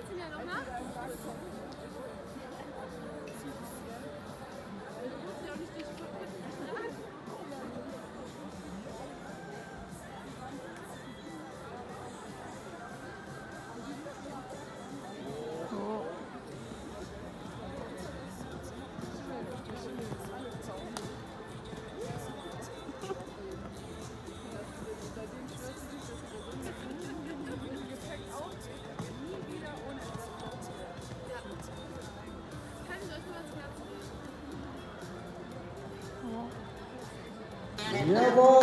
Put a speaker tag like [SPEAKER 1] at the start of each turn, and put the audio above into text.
[SPEAKER 1] kannst ihn ja noch nach. Du musst ja auch nicht durch die kaputten Straßen.
[SPEAKER 2] Jawohl!